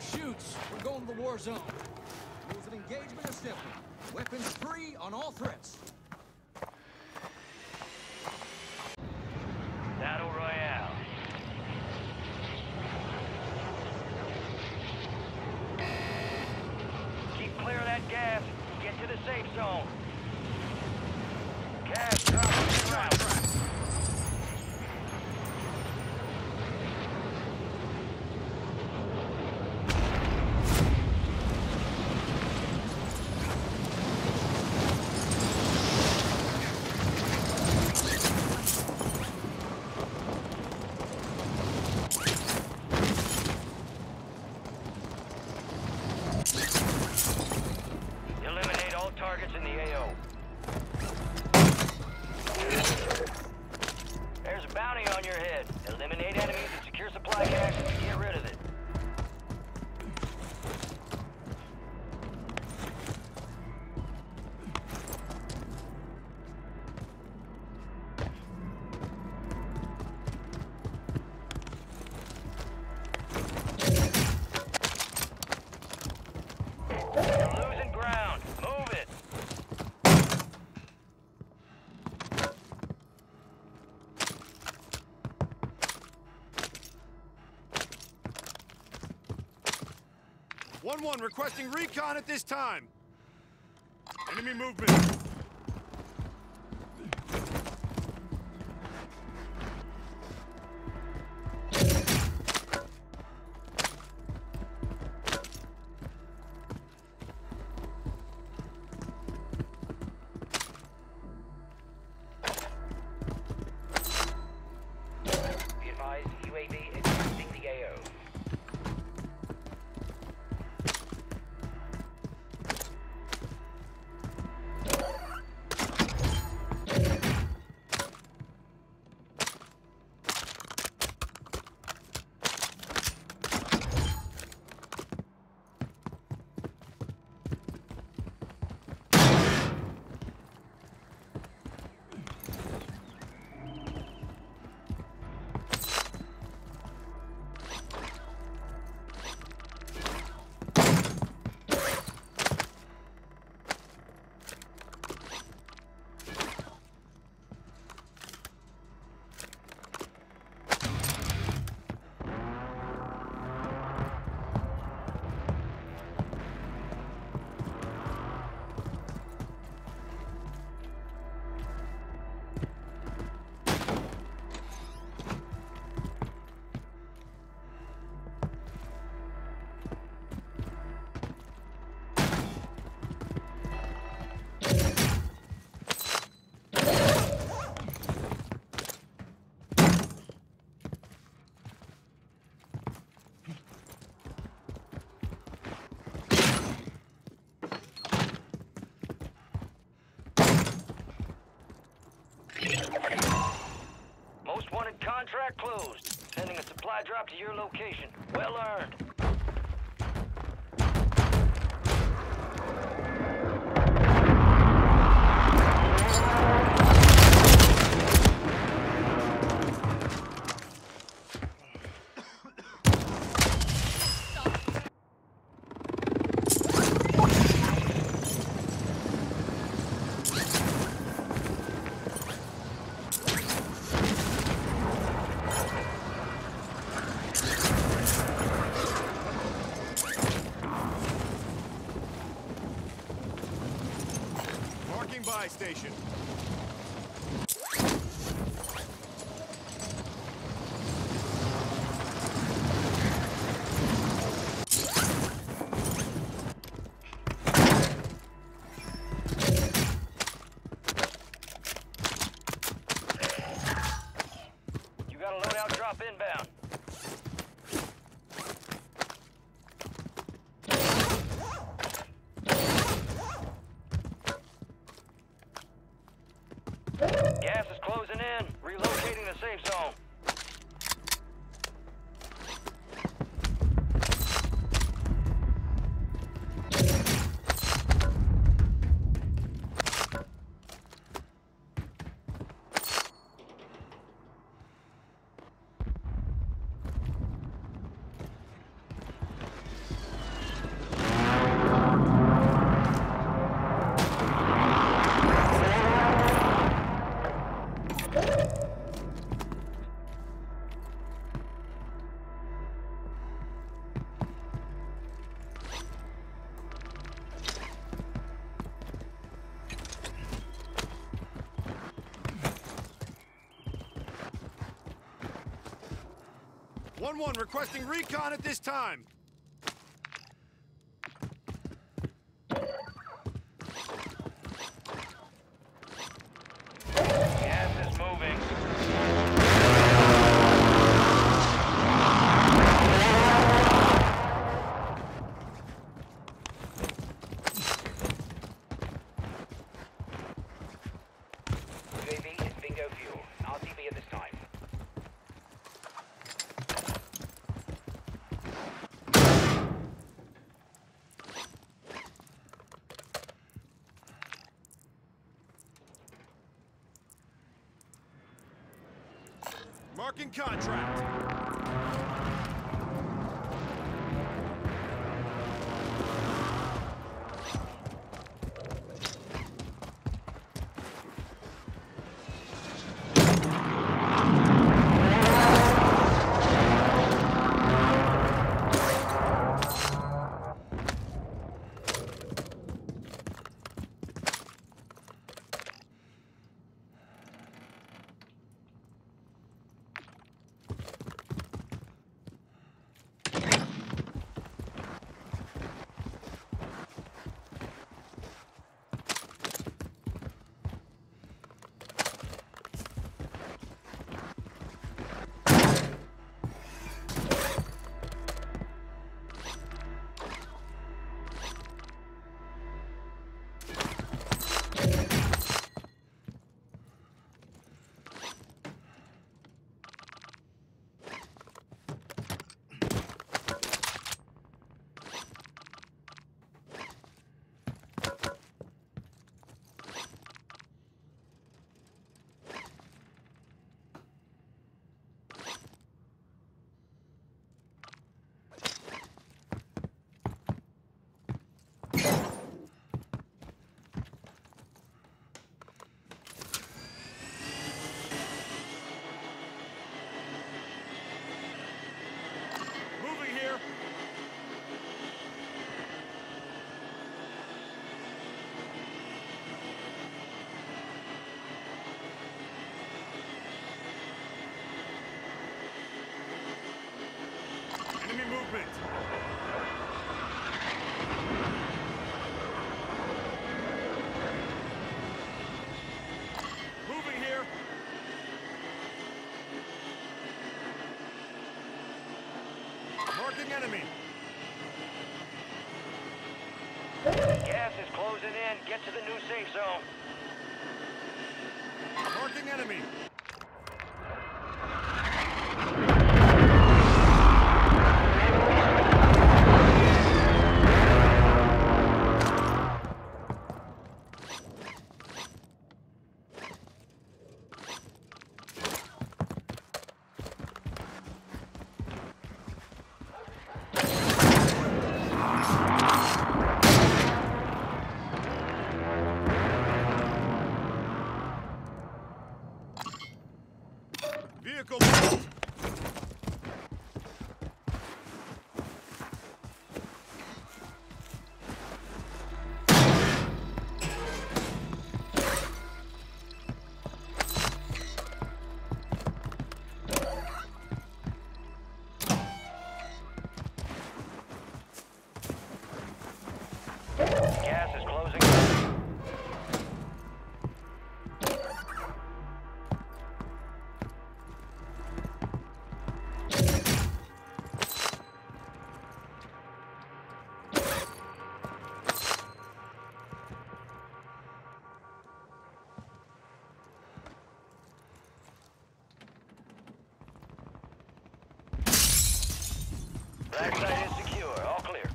shoots. We're going to the war zone. Rules of engagement are simple. Weapons free on all threats. Battle Royale. Keep clear of that gas. Get to the safe zone. Gas dropping around. Eliminate all targets in the AO. There's a bounty on your head. Eliminate enemies and secure supply caches to get rid of it. You're losing ground. Move it. One requesting recon at this time. Enemy movement. Be advised, UAV exiting the AO. Most wanted contract closed. Sending a supply drop to your location. Well earned. Marking buy station. You got a loadout drop inbound. Gas is closing in. Relocating the safe zone. 1-1 requesting recon at this time. Gas is moving. UAV is bingo fuel. RTB at this time. Marking contract. Moving here. Enemy movement. Moving here. Marking enemy. Gas is closing in. Get to the new safe zone. Marking enemy. Vehicle moved. Gas is closing in. Backside is secure. All clear.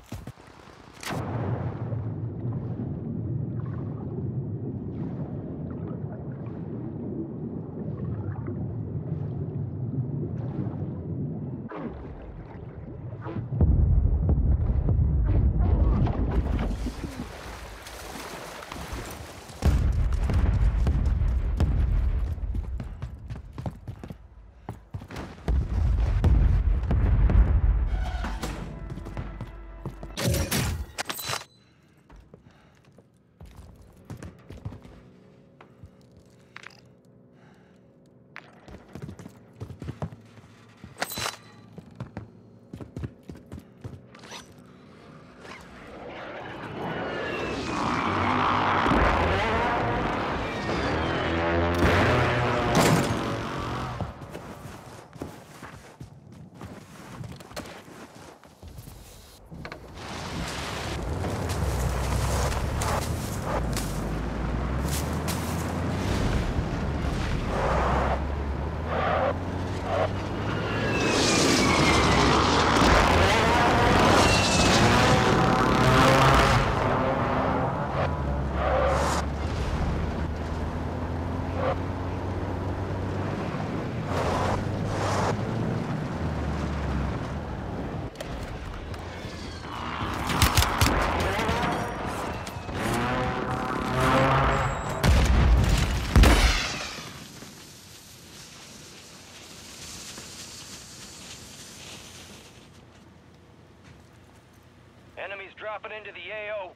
dropping into the AO.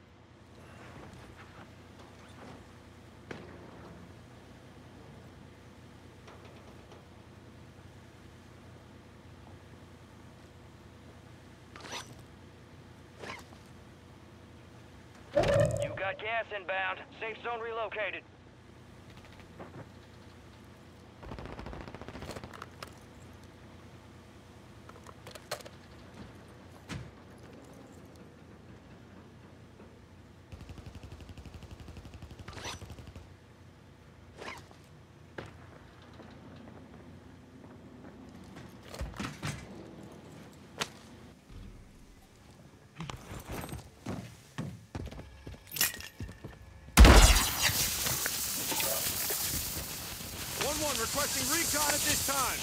You got gas inbound. Safe zone relocated. One requesting recon at this time.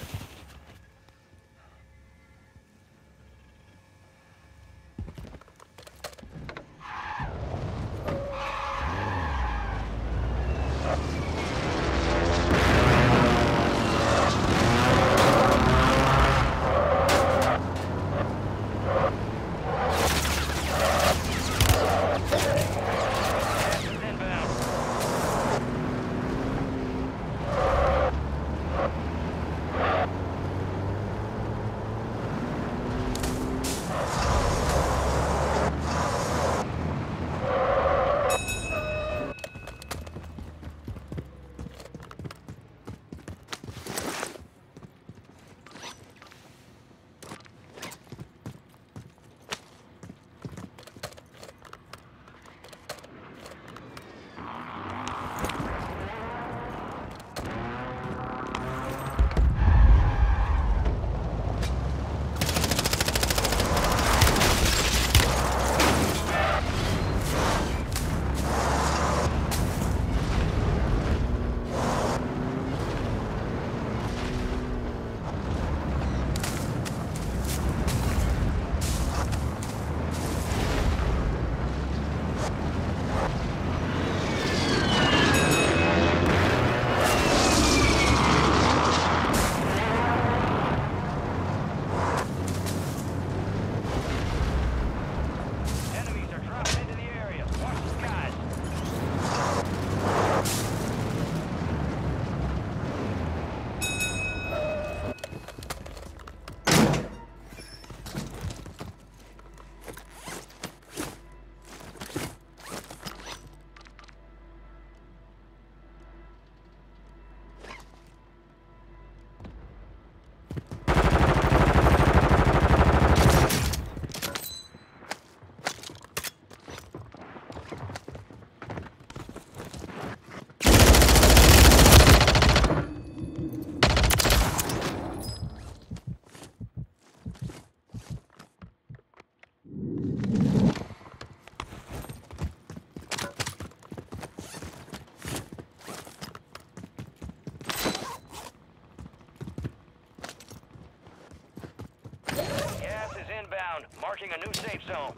Inbound, marking a new safe zone.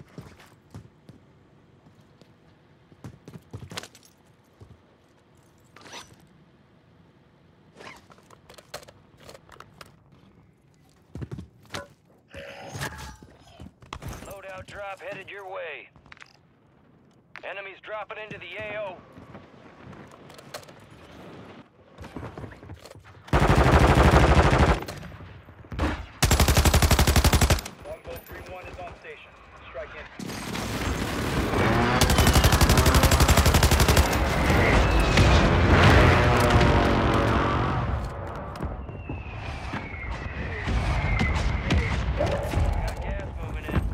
Loadout drop headed your way. Enemies dropping into the AO. Longbow 3-1 is on station. Strike in. Got gas moving in.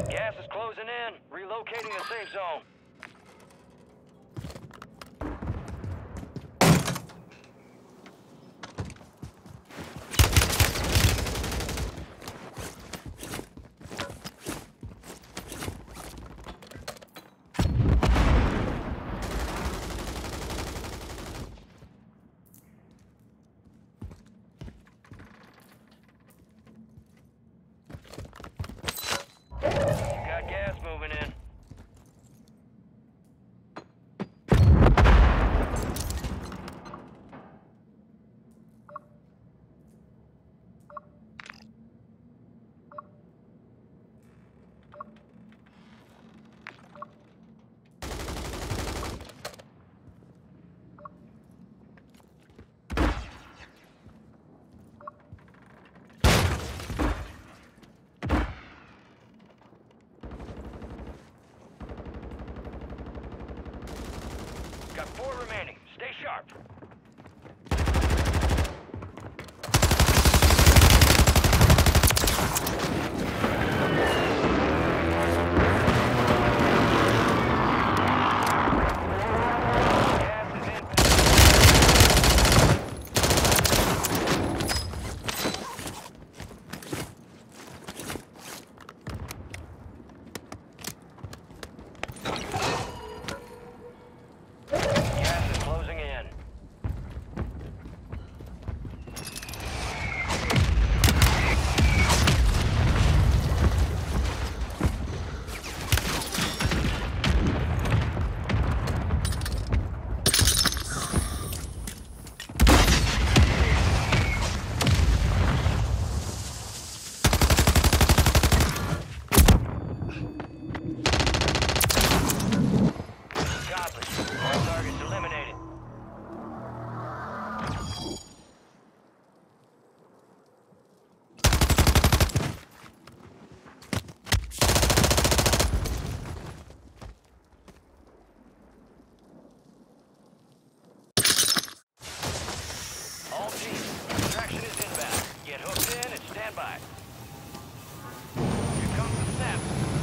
Gas is closing in. Relocating the safe zone. Got gas moving in. Got 4 remaining. Stay sharp. Gas is in. Gas is closing in. Godless. All targets eliminated. All teams, extraction is inbound. Get hooked in and stand by. Here comes the snap.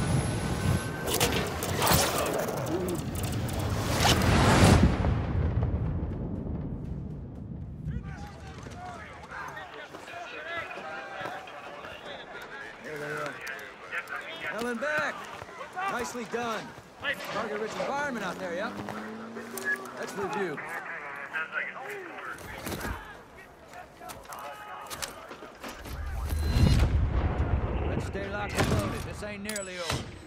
There they are. Coming back. Nicely done. Target-rich environment out there, yep. Let's review. Let's stay locked and loaded. This ain't nearly over.